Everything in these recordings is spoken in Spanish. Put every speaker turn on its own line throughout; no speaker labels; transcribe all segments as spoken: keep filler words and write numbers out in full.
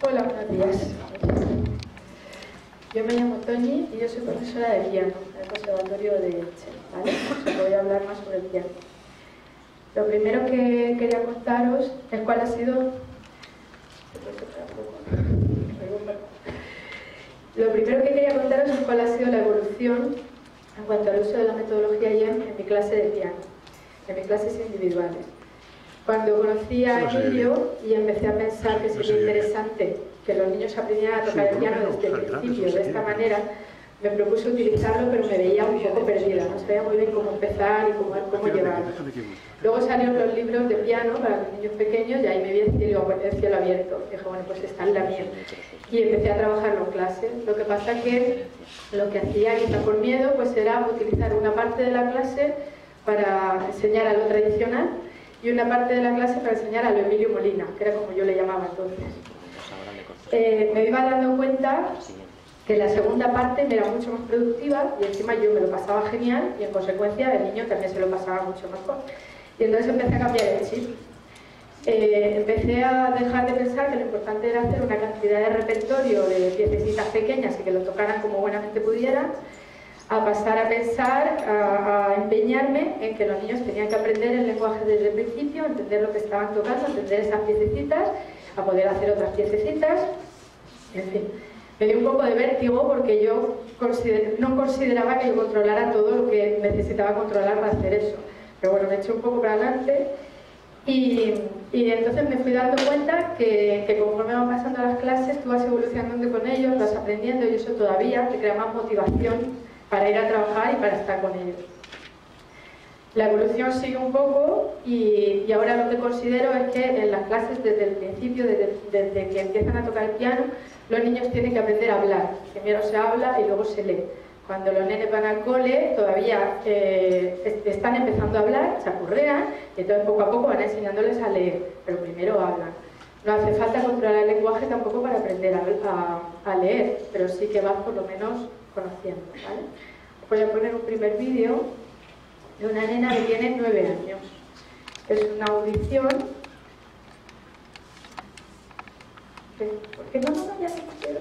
Hola, buenos días. Yo me llamo Toñi y yo soy profesora de piano en el Conservatorio de Elche, ¿vale? Os voy a hablar más sobre el piano. Lo primero que quería contaros es cuál ha sido... Lo primero que quería contaros es cuál ha sido la evolución en cuanto al uso de la metodología I E M en mi clase de piano, en mis clases individuales. Cuando conocí a Emilio y empecé a pensar que sería interesante que los niños aprendieran a tocar el piano desde el principio de esta manera, me propuse utilizarlo, pero me veía un poco perdida, no sabía muy bien cómo empezar y cómo, cómo llevarlo. Luego salieron los libros de piano para los niños pequeños y ahí me vi el cielo, el cielo abierto. Dije, bueno, pues esta es la mía. Y empecé a trabajarlo en clase. Lo que pasa que lo que hacía, quizá por miedo, pues era utilizar una parte de la clase para enseñar a lo tradicional y una parte de la clase para enseñar a lo Emilio Molina, que era como yo le llamaba entonces. Eh, me iba dando cuenta que la segunda parte me era mucho más productiva y encima yo me lo pasaba genial y en consecuencia el niño también se lo pasaba mucho mejor. Y entonces empecé a cambiar el chip. Eh, empecé a dejar de pensar que lo importante era hacer una cantidad de repertorio de piececitas pequeñas y que lo tocaran como buenamente pudieran, a pasar a pensar, a, a empeñarme en que los niños tenían que aprender el lenguaje desde el principio, entender lo que estaban tocando, entender esas piececitas, a poder hacer otras piececitas, en fin. Me dio un poco de vértigo porque yo consider, no consideraba que yo controlara todo lo que necesitaba controlar para hacer eso. Pero bueno, me eché un poco para adelante y, y entonces me fui dando cuenta que, que conforme van pasando las clases tú vas evolucionando con ellos, vas aprendiendo y eso todavía te crea más motivación para ir a trabajar y para estar con ellos. La evolución sigue un poco y, y ahora lo que considero es que en las clases desde el principio, desde, desde que empiezan a tocar el piano, los niños tienen que aprender a hablar. Primero se habla y luego se lee. Cuando los nenes van al cole todavía eh, están empezando a hablar, chapurrean y entonces poco a poco van enseñándoles a leer, pero primero hablan. No hace falta controlar el lenguaje tampoco para aprender a, a, a leer, pero sí que vas por lo menos conociendo, ¿vale? Voy a poner un primer vídeo de una nena que tiene nueve años. Es una audición. ¿Por qué no? No, no, ya se pusieron.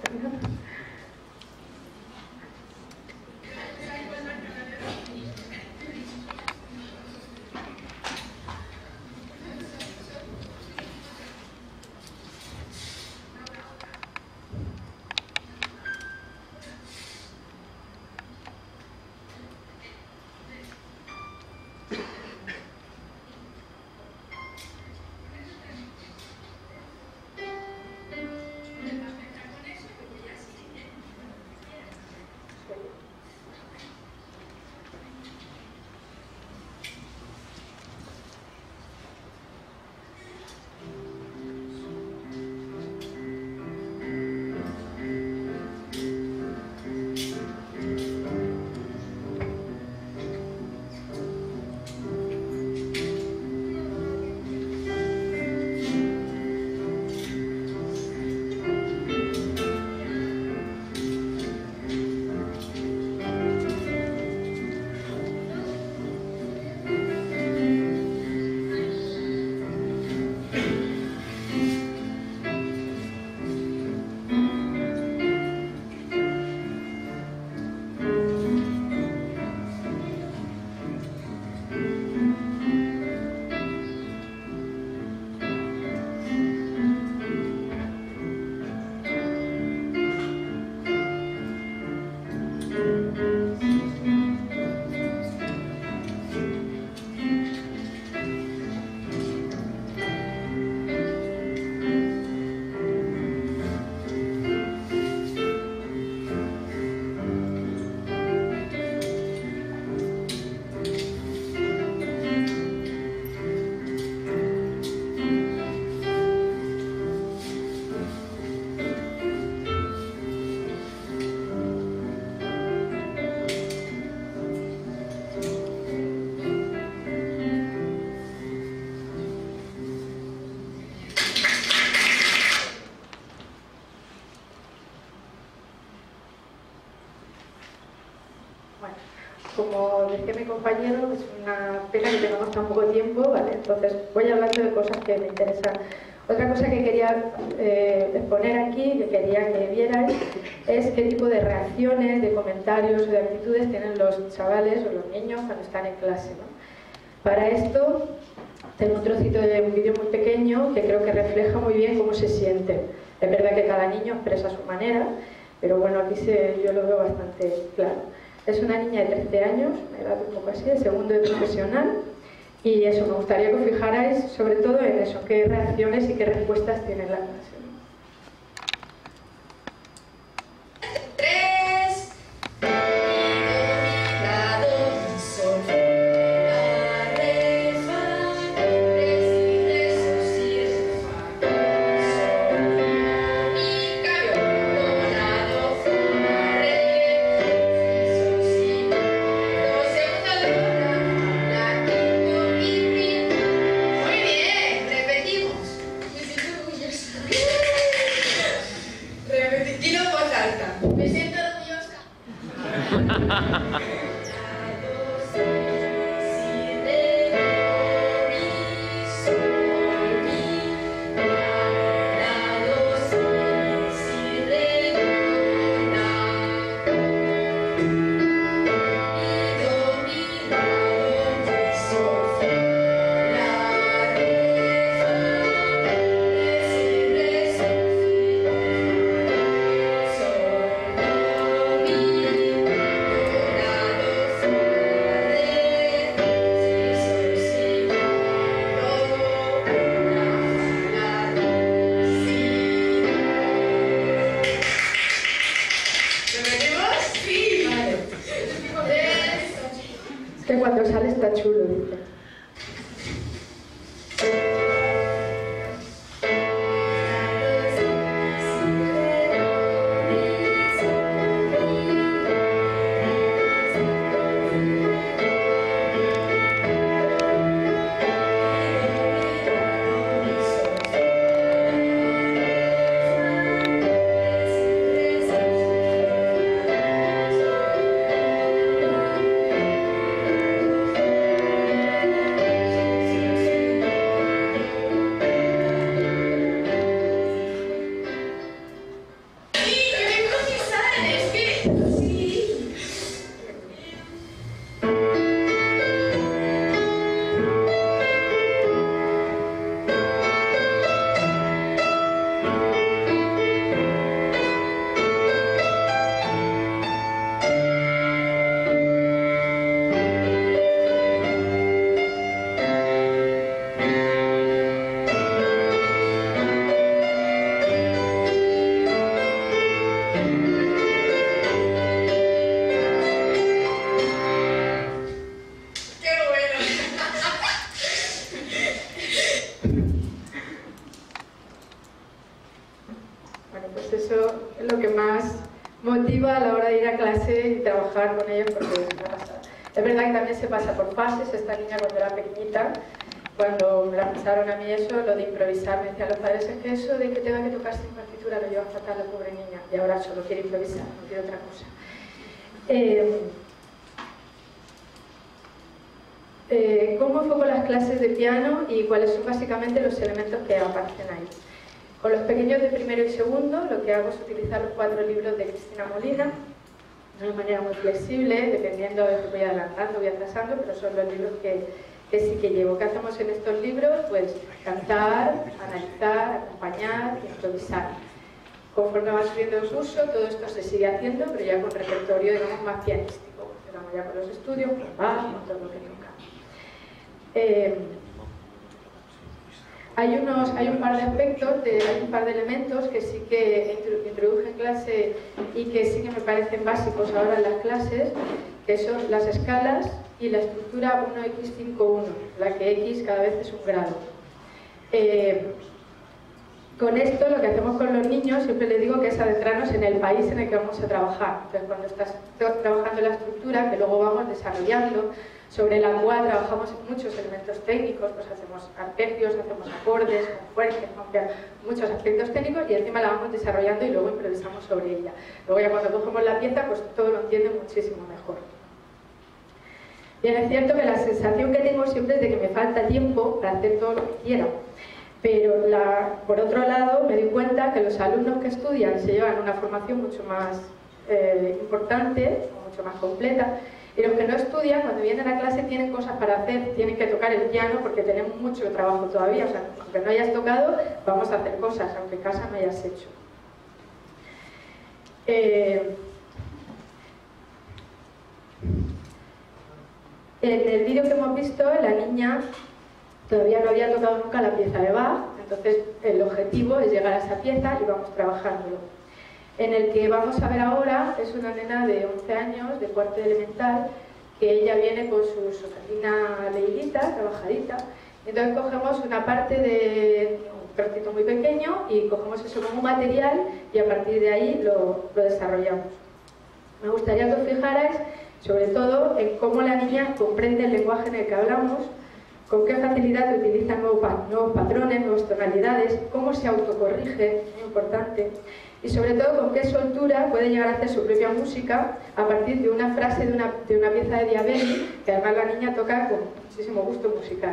Como decía mi compañero, es una pena que tengamos tan poco tiempo, ¿vale? Entonces voy hablando de cosas que me interesan Otra cosa que quería eh, exponer aquí, que quería que vierais, es qué tipo de reacciones, de comentarios o de actitudes tienen los chavales o los niños cuando están en clase, ¿no? Para esto tengo un trocito de un vídeo muy pequeño que creo que refleja muy bien cómo se siente. Es verdad que cada niño expresa a su manera, pero bueno, aquí se, yo lo veo bastante claro. Es una niña de trece años, me edad un poco así, de segundo de profesional, y eso, me gustaría que os fijarais sobre todo en eso, qué reacciones y qué respuestas tiene la clase.
Tres. Me siento orgullosa.
Que cuando sale está chulo, dice. Motiva a la hora de ir a clase y trabajar con ellos, porque es verdad que también se pasa por fases. Esta niña cuando era pequeñita, cuando me la pasaron a mí eso, lo de improvisar, me decían los padres, es que eso de que tenga que tocar sin partitura lo lleva fatal la pobre niña, y ahora solo quiere improvisar, no quiere otra cosa. Eh, eh, ¿Cómo enfoco las clases de piano y cuáles son básicamente los elementos que aparecen ahí? Con los pequeños de primero y segundo, lo que hago es utilizar los cuatro libros de Cristina Molina, de una manera muy flexible, dependiendo de que voy adelantando, voy atrasando, pero son los libros que, que sí que llevo. ¿Qué hacemos en estos libros? Pues cantar, analizar, acompañar, improvisar. Conforme va subiendo el curso, todo esto se sigue haciendo, pero ya con repertorio, digamos, más pianístico. Empezamos ya con los estudios, con bajo, con todo lo que toca. Eh, Hay, unos, hay un par de aspectos, de, hay un par de elementos que sí que introduje en clase y que sí que me parecen básicos ahora en las clases, que son las escalas y la estructura uno equis cinco uno, la que X cada vez es un grado. Eh, con esto lo que hacemos con los niños, siempre les digo que es adentrarnos en el país en el que vamos a trabajar. Entonces cuando estás trabajando la estructura, que luego vamos desarrollando, sobre la cual trabajamos muchos elementos técnicos, pues hacemos arpegios, hacemos acordes, conjueces, muchos aspectos técnicos, y encima la vamos desarrollando y luego improvisamos sobre ella. Luego ya cuando cogemos la pieza, pues todo lo entienden muchísimo mejor. Bien, es cierto que la sensación que tengo siempre es de que me falta tiempo para hacer todo lo que quiera. Pero la, por otro lado me di cuenta que los alumnos que estudian se llevan una formación mucho más eh, importante, mucho más completa, y los que no estudian, cuando vienen a clase tienen cosas para hacer, tienen que tocar el piano porque tenemos mucho trabajo todavía, o sea, aunque no hayas tocado, vamos a hacer cosas, aunque en casa no hayas hecho. Eh, en el vídeo que hemos visto, la niña todavía no había tocado nunca la pieza de Bach, entonces el objetivo es llegar a esa pieza y vamos trabajándolo. En el que vamos a ver ahora es una nena de once años, de cuarto de elemental, que ella viene con su sonatina leidita, trabajadita, entonces cogemos una parte de un trocito muy pequeño y cogemos eso como material y a partir de ahí lo, lo desarrollamos. Me gustaría que os fijarais sobre todo en cómo la niña comprende el lenguaje en el que hablamos, con qué facilidad utiliza nuevos, nuevos patrones, nuevas tonalidades, cómo se autocorrige, muy importante, y sobre todo con qué soltura puede llegar a hacer su propia música a partir de una frase de una, de una pieza de Diabelli, que además la niña toca con muchísimo gusto musical.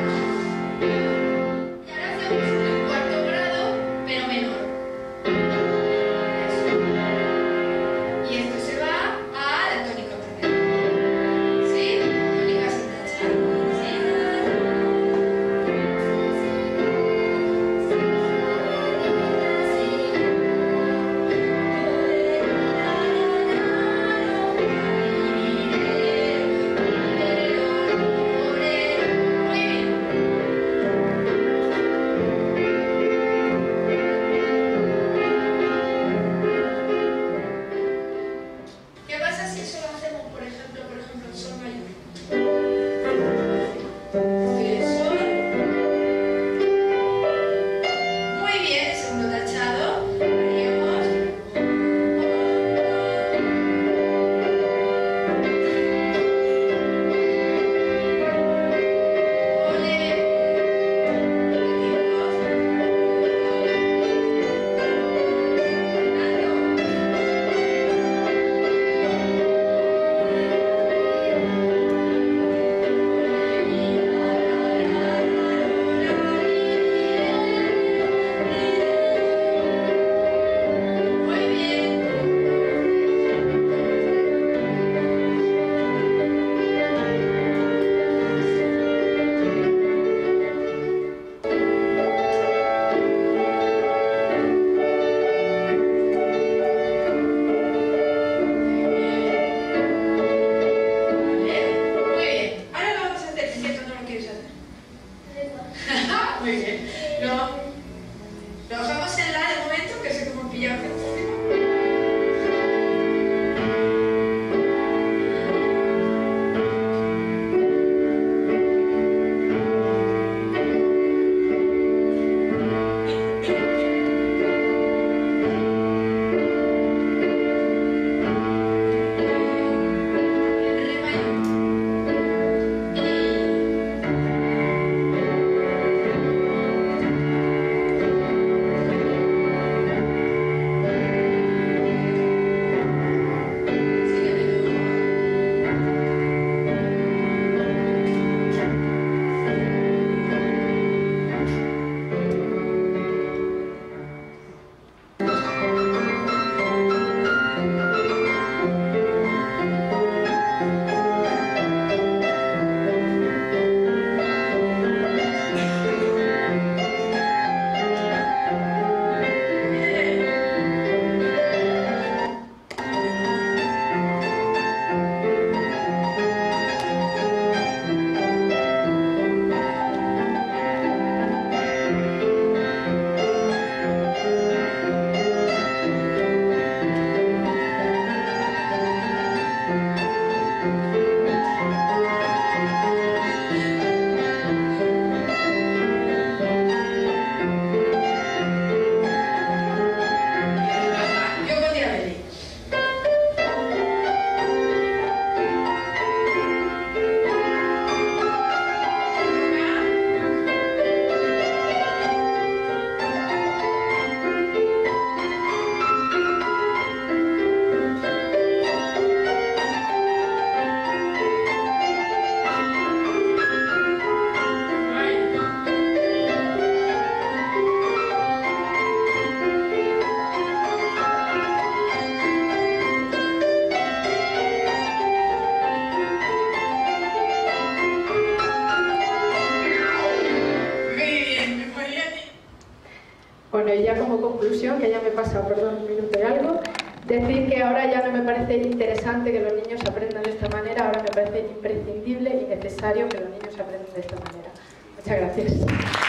Pero menor.
pues ya como conclusión, que ya me he pasado, perdón, un minuto y algo, decir que ahora ya no me parece interesante que los niños aprendan de esta manera, ahora me parece imprescindible y necesario que los niños aprendan de esta manera. Muchas gracias.